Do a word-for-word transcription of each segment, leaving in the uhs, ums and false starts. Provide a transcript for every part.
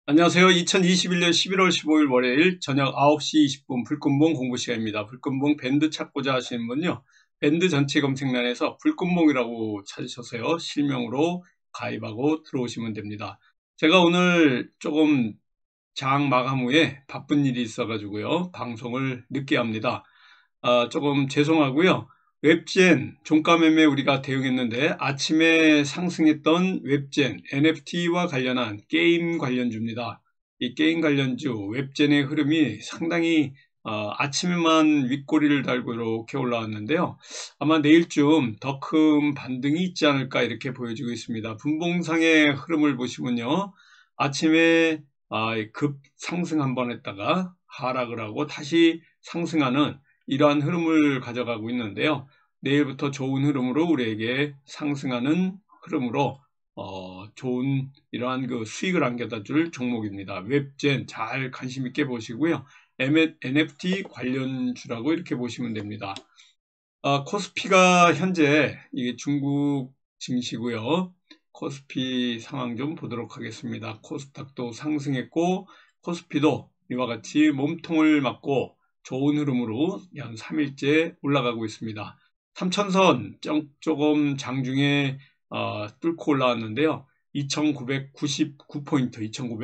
안녕하세요. 이천이십일 년 십일월 십오일 월요일 저녁 아홉 시 이십 분 불금봉 공부 시간입니다. 불금봉 밴드 찾고자 하시는 분요. 밴드 전체 검색란에서 불금봉이라고 찾으셔서요. 실명으로 가입하고 들어오시면 됩니다. 제가 오늘 조금 장 마감 후에 바쁜 일이 있어가지고요. 방송을 늦게 합니다. 아, 조금 죄송하고요. 웹젠, 종가매매 우리가 대응했는데 아침에 상승했던 웹젠, 엔에프티와 관련한 게임 관련주입니다. 이 게임 관련주, 웹젠의 흐름이 상당히 어, 아침에만 윗꼬리를 달고 이렇게 올라왔는데요. 아마 내일쯤 더 큰 반등이 있지 않을까 이렇게 보여지고 있습니다. 분봉상의 흐름을 보시면요. 아침에 아, 급 상승 한번 했다가 하락을 하고 다시 상승하는 이러한 흐름을 가져가고 있는데요. 내일부터 좋은 흐름으로 우리에게 상승하는 흐름으로 어, 좋은 이러한 그 수익을 안겨다 줄 종목입니다. 웹젠 잘 관심 있게 보시고요. 엔에프티 관련주라고 이렇게 보시면 됩니다. 어, 코스피가 현재 이게 중국 증시고요. 코스피 상황 좀 보도록 하겠습니다. 코스닥도 상승했고 코스피도 이와 같이 몸통을 맞고 좋은 흐름으로 약 삼 일째 올라가고 있습니다. 삼천선 조금 장중에 어, 뚫고 올라왔는데요. 이천구백구십구 포인트,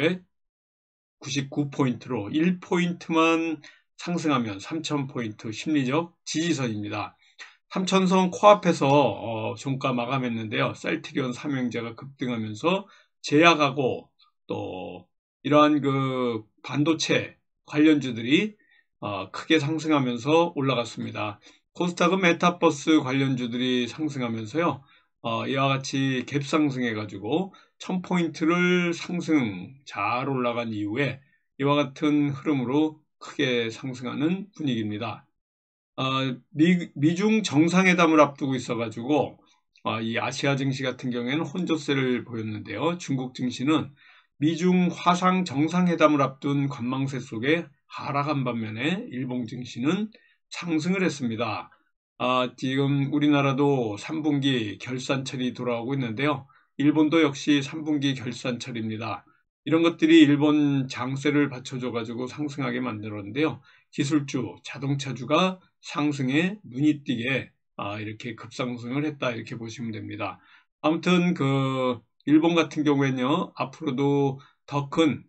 이천구백구십구 포인트로 일 포인트만 상승하면 삼천 포인트 심리적 지지선입니다. 삼천선 코앞에서 어, 종가 마감했는데요. 셀트리온 삼형제가 급등하면서 제약하고 또 이러한 그 반도체 관련주들이 어, 크게 상승하면서 올라갔습니다. 코스닥은 메타버스 관련주들이 상승하면서요. 어, 이와 같이 갭 상승해가지고 천 포인트를 상승 잘 올라간 이후에 이와 같은 흐름으로 크게 상승하는 분위기입니다. 어, 미, 미중 정상회담을 앞두고 있어가지고 어, 이 아시아 증시 같은 경우에는 혼조세를 보였는데요. 중국 증시는 미중 화상 정상회담을 앞둔 관망세 속에 하락한 반면에 일본 증시는 상승을 했습니다. 아, 지금 우리나라도 삼 분기 결산철이 돌아오고 있는데요. 일본도 역시 삼 분기 결산철입니다. 이런 것들이 일본 장세를 받쳐줘가지고 상승하게 만들었는데요. 기술주, 자동차주가 상승에 눈이 띄게 아, 이렇게 급상승을 했다 이렇게 보시면 됩니다. 아무튼 그 일본 같은 경우에는요 앞으로도 더 큰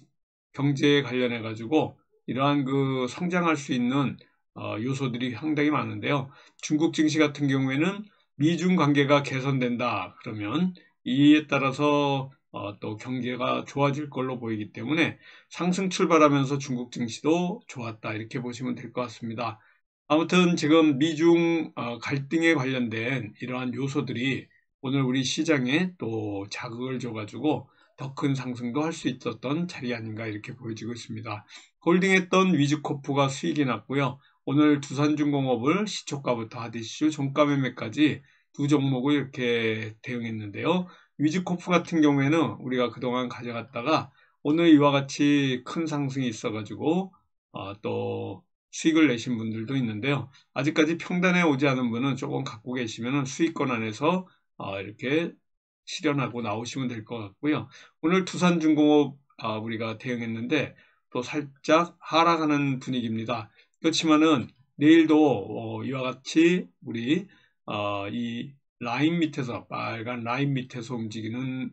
경제에 관련해 가지고 이러한 그 성장할 수 있는 어, 요소들이 상당히 많은데요. 중국 증시 같은 경우에는 미중 관계가 개선된다 그러면 이에 따라서 어, 또 경제가 좋아질 걸로 보이기 때문에 상승 출발하면서 중국 증시도 좋았다 이렇게 보시면 될 것 같습니다. 아무튼 지금 미중 어, 갈등에 관련된 이러한 요소들이 오늘 우리 시장에 또 자극을 줘가지고 더 큰 상승도 할 수 있었던 자리 아닌가 이렇게 보여지고 있습니다. 홀딩했던 위즈코프가 수익이 났고요. 오늘 두산중공업을 시초가부터 하디슈 종가 매매까지 두 종목을 이렇게 대응했는데요. 위즈코프 같은 경우에는 우리가 그동안 가져갔다가 오늘 이와 같이 큰 상승이 있어가지고 어, 또 수익을 내신 분들도 있는데요. 아직까지 평단에 오지 않은 분은 조금 갖고 계시면 수익권 안에서 어, 이렇게 실현하고 나오시면 될 것 같고요. 오늘 두산중공업 어, 우리가 대응했는데 또 살짝 하락하는 분위기입니다. 그렇지만은 내일도 어, 이와 같이 우리 어, 이 라인 밑에서 빨간 라인 밑에서 움직이는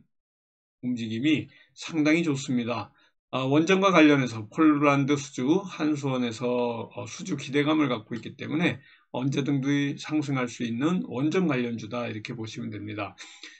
움직임이 상당히 좋습니다. 어, 원전과 관련해서 폴란드 수주, 한수원에서 어, 수주 기대감을 갖고 있기 때문에 언제든지 상승할 수 있는 원전 관련주다 이렇게 보시면 됩니다.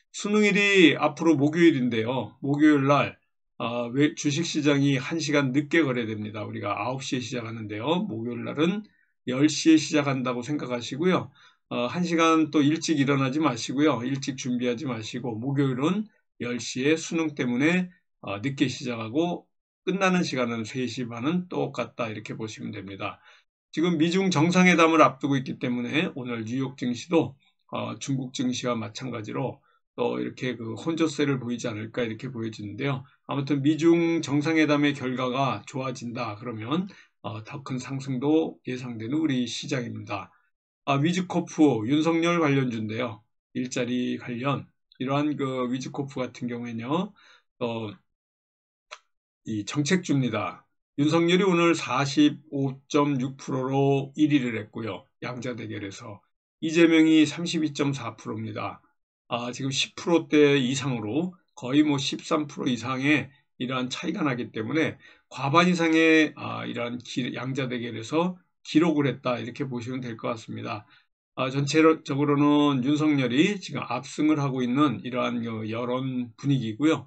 수능일이 앞으로 목요일인데요. 목요일 날 어, 주식시장이 한 시간 늦게 거래됩니다. 우리가 아홉 시에 시작하는데요. 목요일 날은 열 시에 시작한다고 생각하시고요. 어, 한 시간 또 일찍 일어나지 마시고요. 일찍 준비하지 마시고 목요일은 열 시에 수능 때문에 어, 늦게 시작하고 끝나는 시간은 세 시 반은 똑같다 이렇게 보시면 됩니다. 지금 미중 정상회담을 앞두고 있기 때문에 오늘 뉴욕 증시도 어, 중국 증시와 마찬가지로 또 이렇게 그 혼조세를 보이지 않을까 이렇게 보여지는데요. 아무튼 미중 정상회담의 결과가 좋아진다 그러면 어, 더 큰 상승도 예상되는 우리 시장입니다. 아, 위즈코프 윤석열 관련주인데요. 일자리 관련 이러한 그 위즈코프 같은 경우에는요. 또 이 정책주입니다. 윤석열이 오늘 사십오 점 육 퍼센트로 일 위를 했고요. 양자 대결에서. 이재명이 삼십이 점 사 퍼센트입니다. 아, 지금 십 퍼센트대 이상으로 거의 뭐 십삼 퍼센트 이상의 이러한 차이가 나기 때문에 과반 이상의 아, 이러한 기, 양자 대결에서 기록을 했다 이렇게 보시면 될 것 같습니다. 아, 전체적으로는 윤석열이 지금 압승을 하고 있는 이러한 여론 분위기고요.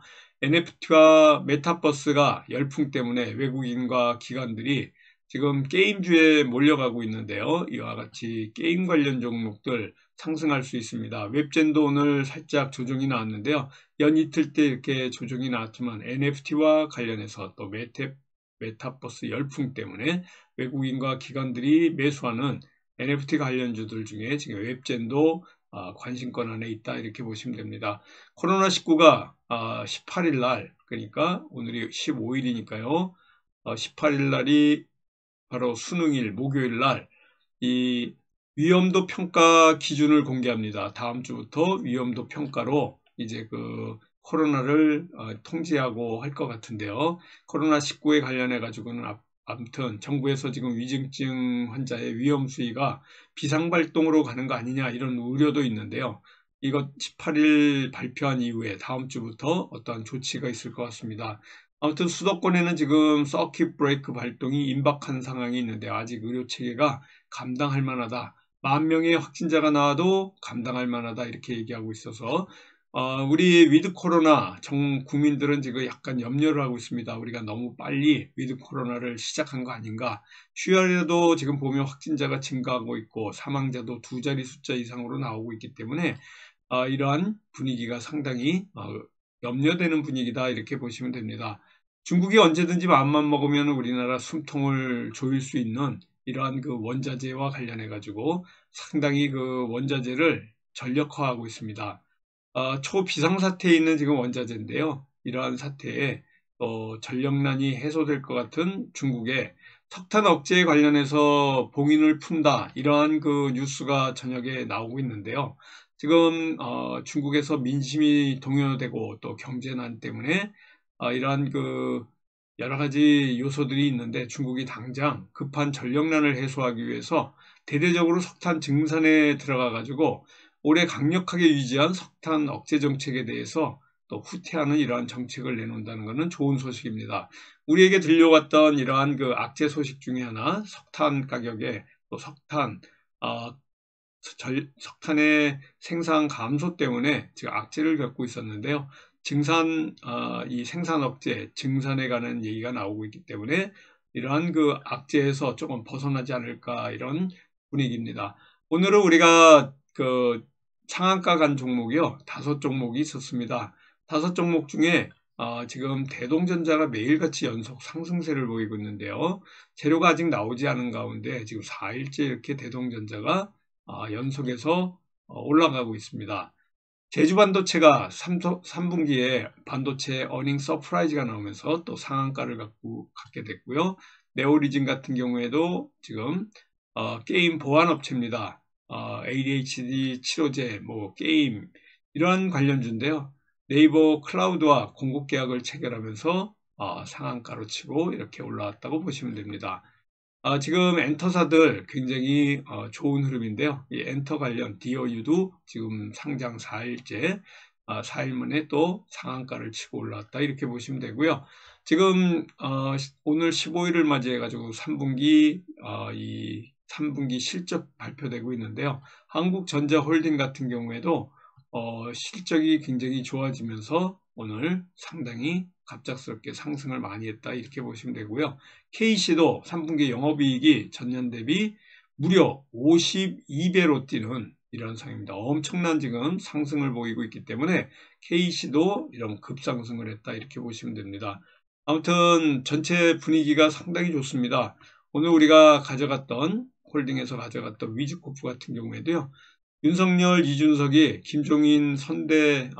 엔에프티와 메타버스가 열풍 때문에 외국인과 기관들이 지금 게임주에 몰려가고 있는데요. 이와 같이 게임 관련 종목들 상승할 수 있습니다. 웹젠도 오늘 살짝 조정이 나왔는데요. 연 이틀 때 이렇게 조정이 나왔지만 엔에프티와 관련해서 또 메타, 메타버스 열풍 때문에 외국인과 기관들이 매수하는 엔에프티 관련주들 중에 지금 웹젠도 관심권 안에 있다 이렇게 보시면 됩니다. 코로나 십구가 십팔 일 날, 그러니까 오늘이 십오 일이니까요. 십팔 일 날이 바로 수능일 목요일 날 이 위험도 평가 기준을 공개합니다. 다음 주부터 위험도 평가로 이제 그 코로나를 통제하고 할 것 같은데요. 코로나 십구에 관련해 가지고는 아무튼 정부에서 지금 위중증 환자의 위험 수위가 비상발동으로 가는 거 아니냐 이런 우려도 있는데요. 이것 십팔 일 발표한 이후에 다음 주부터 어떠한 조치가 있을 것 같습니다. 아무튼 수도권에는 지금 서킷 브레이크 발동이 임박한 상황이 있는데 아직 의료체계가 감당할 만하다. 만 명의 확진자가 나와도 감당할 만하다 이렇게 얘기하고 있어서 어, 우리 위드 코로나 정 국민들은 지금 약간 염려를 하고 있습니다. 우리가 너무 빨리 위드 코로나를 시작한 거 아닌가. 휴일에도 지금 보면 확진자가 증가하고 있고 사망자도 두 자리 숫자 이상으로 나오고 있기 때문에 어, 이러한 분위기가 상당히 어, 염려되는 분위기다 이렇게 보시면 됩니다. 중국이 언제든지 마음만 먹으면 우리나라 숨통을 조일 수 있는 이러한 그 원자재와 관련해 가지고 상당히 그 원자재를 전력화하고 있습니다. 어, 초비상사태에 있는 지금 원자재인데요. 이러한 사태에 어, 전력난이 해소될 것 같은 중국의 석탄 억제에 관련해서 봉인을 푼다. 이러한 그 뉴스가 저녁에 나오고 있는데요. 지금 어, 중국에서 민심이 동요되고 또 경제난 때문에 어, 이러한 그 여러 가지 요소들이 있는데 중국이 당장 급한 전력난을 해소하기 위해서 대대적으로 석탄 증산에 들어가 가지고 올해 강력하게 유지한 석탄 억제 정책에 대해서 또 후퇴하는 이러한 정책을 내놓는다는 것은 좋은 소식입니다. 우리에게 들려왔던 이러한 그 악재 소식 중에 하나 석탄 가격에 또 석탄 어, 절, 석탄의 생산 감소 때문에 지금 악재를 겪고 있었는데요. 증산 어, 이 생산 억제 증산에 관한 얘기가 나오고 있기 때문에 이러한 그 악재에서 조금 벗어나지 않을까 이런 분위기입니다. 오늘은 우리가 그 상한가 간 종목이요. 다섯 종목이 있었습니다. 다섯 종목 중에 어, 지금 대동전자가 매일같이 연속 상승세를 보이고 있는데요. 재료가 아직 나오지 않은 가운데 지금 사 일째 이렇게 대동전자가 어, 연속해서 어, 올라가고 있습니다. 제주반도체가 삼 분기에 반도체 어닝 서프라이즈가 나오면서 또 상한가를 갖고 갖게 됐고요. 네오리진 같은 경우에도 지금 어, 게임 보안 업체입니다. 어, 에이디에이치디 치료제, 뭐 게임 이러한 관련주인데요. 네이버 클라우드와 공급 계약을 체결하면서 어, 상한가로 치고 이렇게 올라왔다고 보시면 됩니다. 아, 지금 엔터사들 굉장히 어, 좋은 흐름인데요. 이 엔터 관련 디오유도 지금 상장 사 일째, 아, 사 일 만에 또 상한가를 치고 올라왔다 이렇게 보시면 되고요. 지금 어, 오늘 십오 일을 맞이해 가지고 삼 분기 어, 이 삼 분기 실적 발표되고 있는데요. 한국전자홀딩 같은 경우에도 어, 실적이 굉장히 좋아지면서 오늘 상당히 갑작스럽게 상승을 많이 했다 이렇게 보시면 되고요. 케이씨도 삼 분기 영업이익이 전년 대비 무려 오십이 배로 뛰는 이런 상황입니다. 엄청난 지금 상승을 보이고 있기 때문에 케이씨도 이런 급상승을 했다 이렇게 보시면 됩니다. 아무튼 전체 분위기가 상당히 좋습니다. 오늘 우리가 가져갔던 홀딩에서 가져갔던 위즈코프 같은 경우에도요. 윤석열, 이준석이 김종인 선대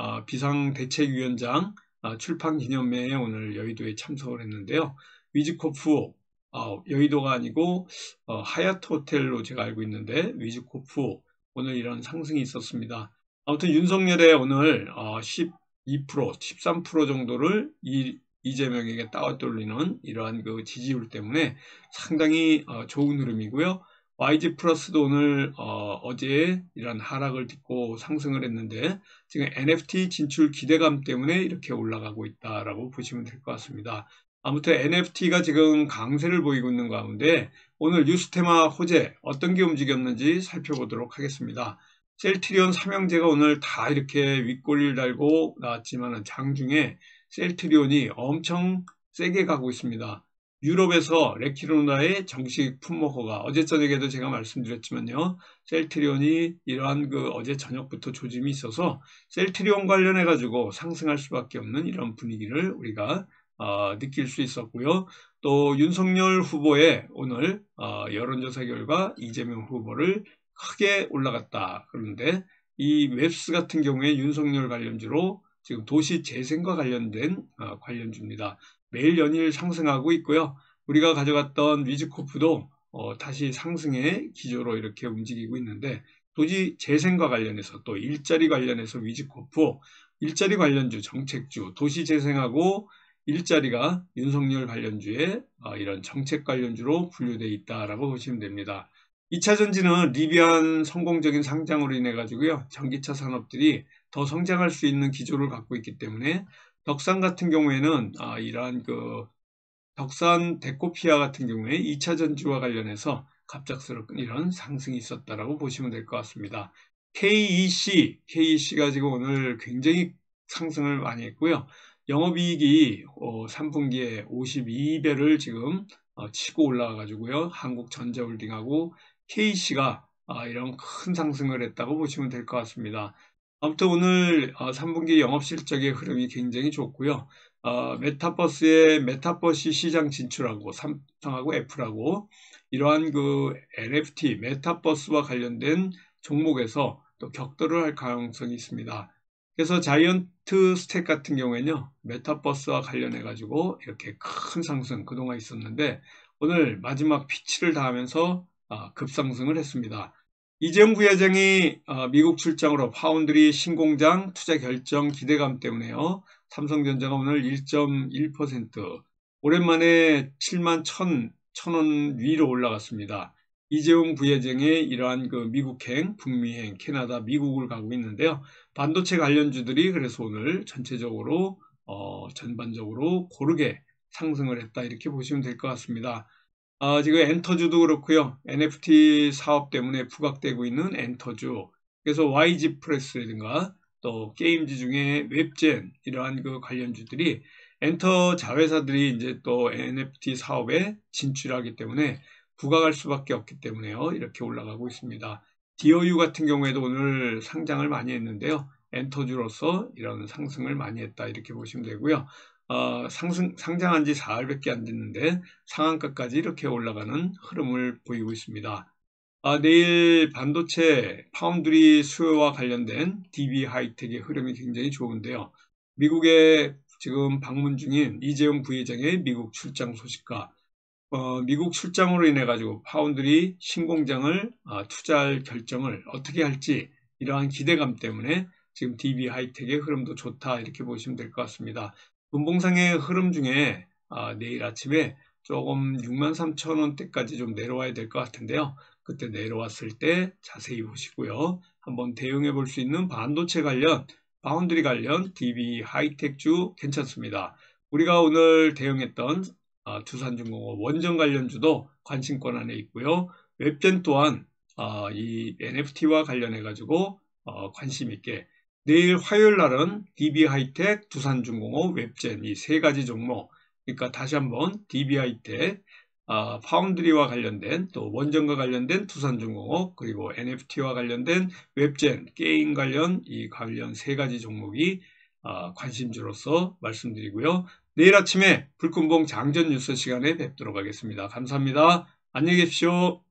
비상대책위원장 출판 기념회에 오늘 여의도에 참석을 했는데요. 위즈코프 여의도가 아니고 하얏트 호텔로 제가 알고 있는데 위즈코프 오늘 이런 상승이 있었습니다. 아무튼 윤석열의 오늘 십이 퍼센트, 십삼 퍼센트 정도를 이 이재명에게 따돌리는 이러한 그 지지율 때문에 상당히 어, 좋은 흐름이고요. 와이지 플러스도 오늘 어, 어제 이런 하락을 딛고 상승을 했는데 지금 엔에프티 진출 기대감 때문에 이렇게 올라가고 있다라고 보시면 될 것 같습니다. 아무튼 엔에프티가 지금 강세를 보이고 있는 가운데 오늘 뉴스테마 호재 어떤 게 움직였는지 살펴보도록 하겠습니다. 셀트리온 삼형제가 오늘 다 이렇게 윗꼬리를 달고 나왔지만 장중에 셀트리온이 엄청 세게 가고 있습니다. 유럽에서 레키로나의 정식 품목허가 어제 저녁에도 제가 말씀드렸지만요. 셀트리온이 이러한 그 어제 저녁부터 조짐이 있어서 셀트리온 관련해 가지고 상승할 수밖에 없는 이런 분위기를 우리가 어, 느낄 수 있었고요. 또 윤석열 후보의 오늘 어, 여론조사 결과 이재명 후보를 크게 올라갔다. 그런데 이 웹스 같은 경우에 윤석열 관련주로 지금 도시재생과 관련된 어, 관련주입니다. 매일 연일 상승하고 있고요. 우리가 가져갔던 위즈코프도 어, 다시 상승의 기조로 이렇게 움직이고 있는데 도시재생과 관련해서 또 일자리 관련해서 위즈코프, 일자리 관련주, 정책주, 도시재생하고 일자리가 윤석열 관련주의 어, 이런 정책 관련주로 분류되어 있다라고 보시면 됩니다. 이차전지는 리비안 성공적인 상장으로 인해 가지고요. 전기차 산업들이 더 성장할 수 있는 기조를 갖고 있기 때문에 덕산 같은 경우에는 아, 이러한 그 덕산 데코피아 같은 경우에 이차전지와 관련해서 갑작스럽게 이런 상승이 있었다라고 보시면 될 것 같습니다. 케이이씨, 케이이씨가 지금 오늘 굉장히 상승을 많이 했고요. 영업이익이 어, 삼 분기에 오십이 배를 지금 어, 치고 올라와 가지고요. 한국전자홀딩하고 케이씨가 아, 이런 큰 상승을 했다고 보시면 될 것 같습니다. 아무튼 오늘 어, 삼 분기 영업실적의 흐름이 굉장히 좋고요. 어, 메타버스의 메타버스 시장 진출하고 삼성하고 애플하고 이러한 그 엔에프티 메타버스와 관련된 종목에서 또 격돌을 할 가능성이 있습니다. 그래서 자이언트 스택 같은 경우에는요, 메타버스와 관련해 가지고 이렇게 큰 상승 그동안 있었는데 오늘 마지막 피치를 다하면서 어, 급상승을 했습니다. 이재용 부회장이 어, 미국 출장으로 파운드리 신공장 투자 결정 기대감 때문에요. 삼성전자가 오늘 일 점 일 퍼센트 오랜만에 칠만 천 원 위로 올라갔습니다. 이재용 부회장의 이러한 그 미국행, 북미행, 캐나다, 미국을 가고 있는데요. 반도체 관련주들이 그래서 오늘 전체적으로 어, 전반적으로 고르게 상승을 했다 이렇게 보시면 될 것 같습니다. 아, 지금 엔터주도 그렇고요. 엔에프티 사업 때문에 부각되고 있는 엔터주. 그래서 와이지 프레스라든가 또 게임즈 중에 웹젠 이러한 그 관련주들이 엔터 자회사들이 이제 또 엔에프티 사업에 진출하기 때문에 부각할 수밖에 없기 때문에요. 이렇게 올라가고 있습니다. 디오유 같은 경우에도 오늘 상장을 많이 했는데요. 엔터주로서 이런 상승을 많이 했다 이렇게 보시면 되고요. 어, 상승, 상장한 지 사흘밖에 안 됐는데 상한가까지 이렇게 올라가는 흐름을 보이고 있습니다. 아, 내일 반도체 파운드리 수요와 관련된 디비하이텍의 흐름이 굉장히 좋은데요. 미국에 지금 방문 중인 이재용 부회장의 미국 출장 소식과 어, 미국 출장으로 인해 가지고 파운드리 신공장을 어, 투자할 결정을 어떻게 할지 이러한 기대감 때문에 지금 디비하이텍의 흐름도 좋다 이렇게 보시면 될 것 같습니다. 분봉상의 흐름 중에 어, 내일 아침에 조금 육만 삼천 원대까지 좀 내려와야 될 것 같은데요. 그때 내려왔을 때 자세히 보시고요. 한번 대응해 볼 수 있는 반도체 관련, 파운드리 관련 디비하이텍주 괜찮습니다. 우리가 오늘 대응했던 어, 두산중공업 원전 관련주도 관심권 안에 있고요. 웹젠 또한 어, 이 엔에프티와 관련해 가지고 어, 관심 있게 내일 화요일 날은 디비하이텍, 두산중공업, 웹젠 이 세 가지 종목 그러니까 다시 한번 디비하이텍, 어, 파운드리와 관련된 또 원전과 관련된 두산중공업 그리고 엔에프티와 관련된 웹젠, 게임 관련 이 관련 세 가지 종목이 어, 관심주로서 말씀드리고요. 내일 아침에 불금봉 장전 뉴스 시간에 뵙도록 하겠습니다. 감사합니다. 안녕히 계십시오.